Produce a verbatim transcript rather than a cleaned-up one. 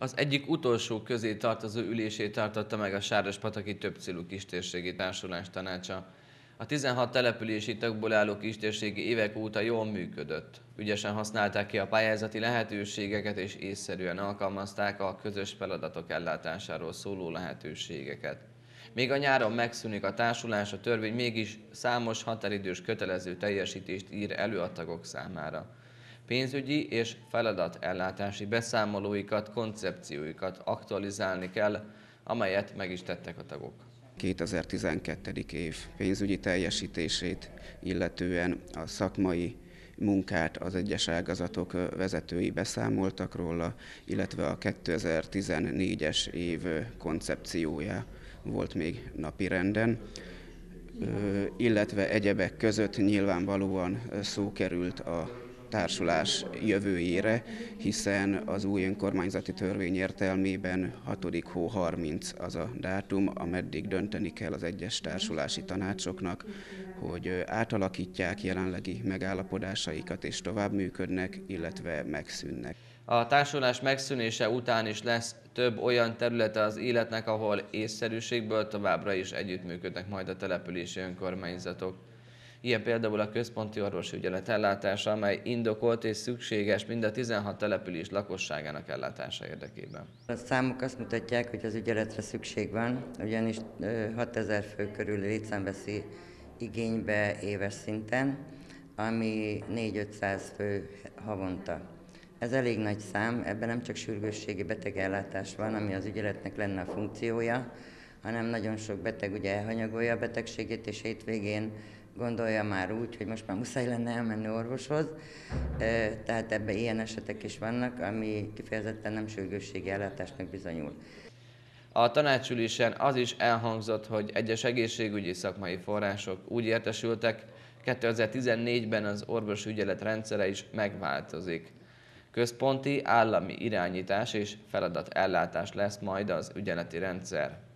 Az egyik utolsó közé tartozó ülését tartotta meg a Sárospataki Többcélú Kistérségi Társulás tanácsa. A tizenhat települési tagból álló kistérségi évek óta jól működött. Ügyesen használták ki a pályázati lehetőségeket és észszerűen alkalmazták a közös feladatok ellátásáról szóló lehetőségeket. Még a nyáron megszűnik a társulás, a törvény mégis számos határidős kötelező teljesítést ír elő a tagok számára. Pénzügyi és feladatellátási beszámolóikat, koncepcióikat aktualizálni kell, amelyet meg is tettek a tagok. kétezer-tizenkettő. év pénzügyi teljesítését, illetően a szakmai munkát az egyes ágazatok vezetői beszámoltak róla, illetve a kétezer-tizennégyes év koncepciója volt még napirenden, illetve egyebek között nyilvánvalóan szó került a társulás jövőjére, hiszen az új önkormányzati törvény értelmében hatodik hó harminc az a dátum, ameddig dönteni kell az egyes társulási tanácsoknak, hogy átalakítják jelenlegi megállapodásaikat és tovább működnek, illetve megszűnnek. A társulás megszűnése után is lesz több olyan területe az életnek, ahol észszerűségből továbbra is együttműködnek majd a települési önkormányzatok. Ilyen például a központi orvosügyelet ellátása, amely indokolt és szükséges mind a tizenhat település lakosságának ellátása érdekében. A számok azt mutatják, hogy az ügyeletre szükség van, ugyanis hatezer fő körül létszám veszi igénybe éves szinten, ami négy-ötszáz fő havonta. Ez elég nagy szám, ebben nem csak sürgősségi betegellátás van, ami az ügyeletnek lenne a funkciója, hanem nagyon sok beteg ugye elhanyagolja a betegségét, és hétvégén gondolja már úgy, hogy most már muszáj lenne elmenni orvoshoz, tehát ebben ilyen esetek is vannak, ami kifejezetten nem sürgősségi ellátásnak bizonyul. A tanácsülésen az is elhangzott, hogy egyes egészségügyi szakmai források úgy értesültek, kétezer-tizennégyben az orvosügyelet rendszere is megváltozik. Központi állami irányítás és feladatellátás lesz majd az ügyeleti rendszer.